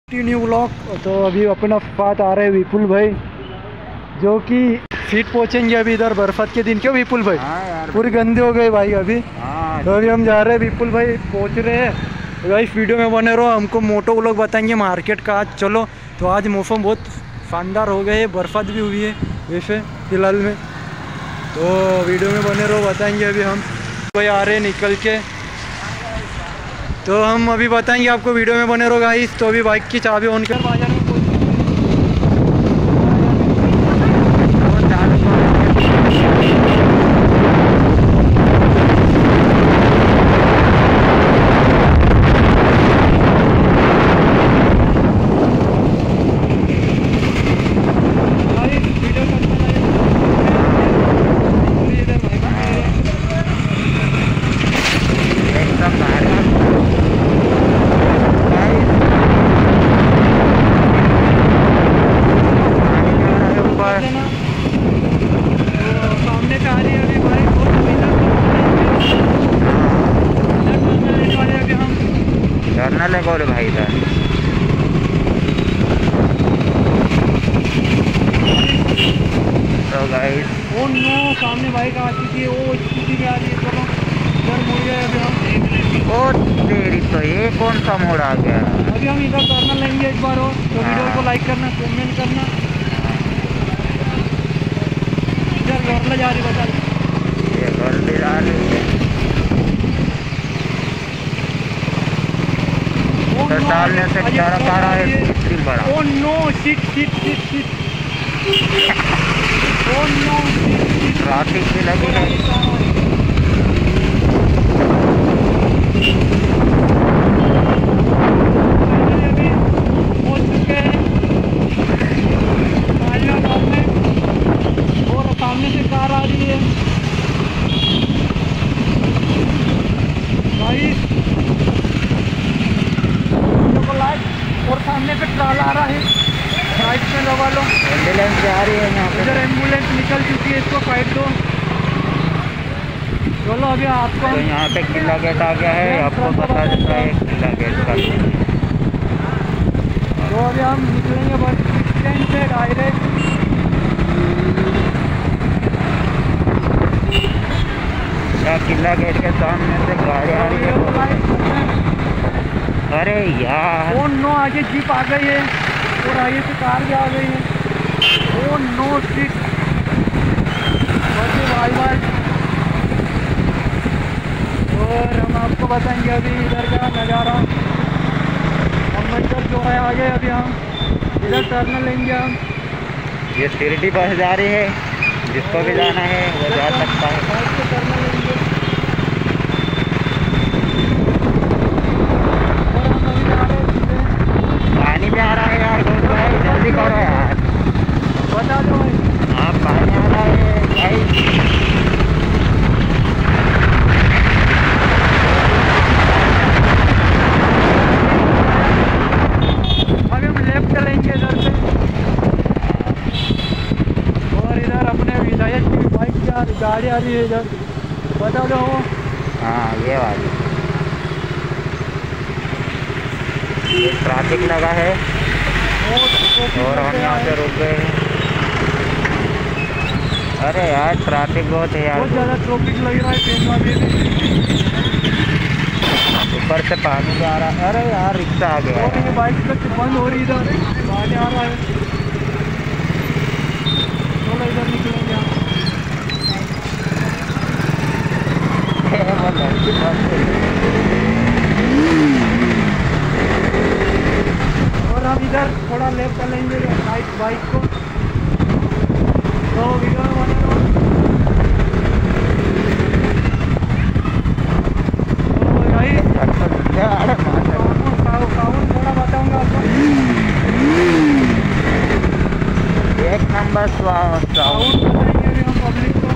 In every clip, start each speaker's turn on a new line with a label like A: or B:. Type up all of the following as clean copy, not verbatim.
A: New blog. तो अभी अपना साथ आ रहे हैं विपुल भाई, जो कि सीट पहुँचेंगे अभी इधर बर्फत के दिन। क्यों विपुल भाई? पूरी गंदे हो गए भाई अभी। तो अभी हम जा रहे हैं, विपुल भाई पहुँच रहे हैं। तो भाई वीडियो में बने रहो, हमको मोटो व्लॉग बताएंगे मार्केट का आज। चलो, तो आज मौसम बहुत शानदार हो गए, बर्फत भी हुई है वैसे फिलहाल में। तो वीडियो में बने रहो, बताएंगे अभी हम भाई आ रहे हैं निकल के। तो हम अभी बताएंगे आपको, वीडियो में बने रहो गाइस। तो अभी बाइक की चाबी ऑन कर बाजार में
B: बोले भाई इधर तो गाइस
A: ओ नो, सामने बाइक आ चुकी है, वो स्कूटी भी आ रही है। चलो इधर मुड़ गए अभी हम।
B: ओ तेरी, तो ये कौन सा मोड़ आ गया?
A: अभी हम इधर टर्नल लेंगे एक बार हो। तो वीडियो को लाइक करना, कमेंट करना। इधर घर ले जा रही, बता
B: ये घर ले जा रही है। डालने से चारा कारा है बड़ा।
A: Oh no, shit shit shit shit. Oh no,
B: traffic भी लगी है।
A: अभी पहुंच चुके हैं में, और सामने से कार आ रही है भाई। और सामने पे ट्राला आ रहा है, राइट में दबा लो।
B: एम्बुलेंस जा रही है यहाँ पे।
A: इधर एम्बुलेंस निकल चुकी है, इसको फाइट दो। चलो अभी आपको
B: तो यहाँ पे किला गेट आ गया है, आपको बता देता है किला गेट का।
A: तो अभी हम निकलेंगे बस स्टैंड से डायरेक्ट।
B: किला गेट के सामने से गाड़ी आ रही है। अरे यार,
A: ओ नो, आगे जीप आ गई है और आगे से कार भी आ गई है। ओ नो शिट, भाई भाई। और हम आपको बताएंगे अभी इधर का नज़ारा। अम्बेडकर जो है आगे, अभी हम इधर टर्नल लेंगे हम।
B: ये शिरडी बस जा रही है, जिसको भी जाना है वो जा सकता है।
A: टर्नल लेंगे।
B: पानी भी आ रहा है यार, जल्दी करो यार,
A: बता दो।
B: हाँ पानी आ रहा है भाई।
A: अभी हम लेफ्ट चलेंगे इधर से, और इधर अपने विधायक की बाइक की गाड़ी आ रही है इधर, बता दो।
B: हाँ ये वाली, ये ट्रैफिक लगा है और हम यहाँ से रुक गए हैं। अरे यार ट्रैफिक बहुत है यार,
A: बहुत ज़्यादा ट्रैफिक लग रहा है ट्रेन में।
B: ऊपर से पानी भी आ रहा है। अरे यार रिक्शा आ गया है।
A: ये बाइक तो बंद हो रही, इधर पानी आ रहा है। चलो इधर निकलेंगे हम। और हम इधर थोड़ा लेफ्ट चलेंगे राइट बाइक को। तो वीडियो में बने रहो। तो भाई साउंड थोड़ा बताऊंगा आपको।
B: एक नंबर साउंड
A: बताएंगे अभी हम पब्लिक को।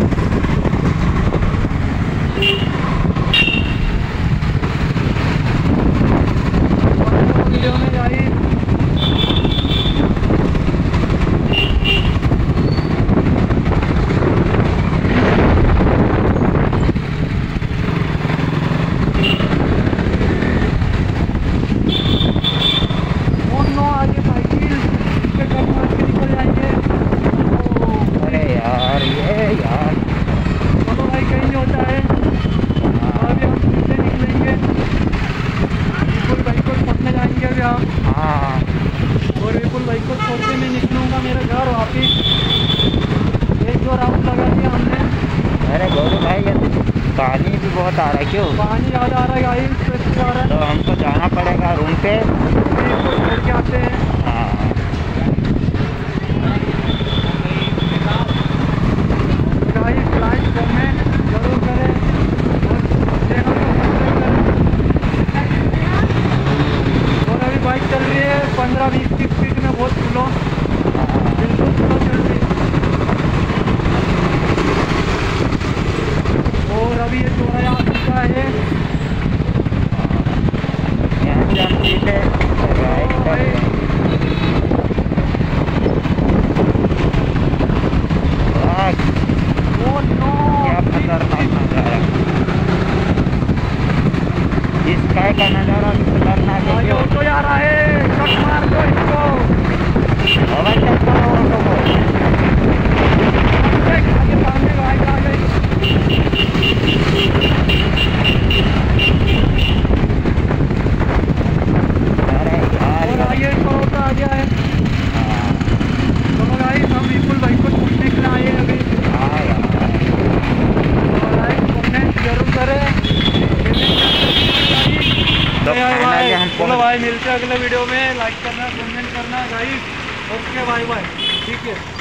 A: वीडियो में जाइए। भी आप।
B: हाँ
A: और विपुल भाई को छोड़ के मैं निकलूँगा मेरे घर वापिस। एक दो राउंड लगा दिया हमने।
B: अरे गोलू भाई ये पानी भी बहुत आ रहा है, क्यों
A: पानी ज़्यादा आ रहा है गाइस, तो आ रहा है
B: तो हमको जाना पड़ेगा रूम पे।
A: इसको छोड़ के आते हैं।
B: हाँ
A: गाइस लाइक कमेंट जरूर करें और चैनल को सब्सक्राइब करें। और अभी बाइक चल रही है 15-20 की स्पीड में, बहुत स्लो, बिल्कुल स्लो चल रही है। और अभी ये चौराहा आ चुका है।
B: यहाँ से हम सीधे राइट कर रहे हैं।
A: ओ नो,
B: क्या खतरनाक नज़ारा, इस स्काई का नज़ारा भी खतरनाक है।
A: भाई ऑटो जा रहा है, कट मार दो इसको।
B: ओवरटेक करो ऑटो को।
A: आगे सामने बाइक आ गई।
B: अरे यार
A: और आगे एक और ऑटो आ गया है। चलो गाइस हम विपुल भाई को छूटने के लिए आए हैं अभी।
B: हाँ यार
A: और लाइक कमेंट जरूर करें।
B: तो फाइनली हम
A: चलो भाई मिलते हैं अगले वीडियो में। लाइक करना, कमेंट करना गाइस। ओके बाय बाय, ठीक है।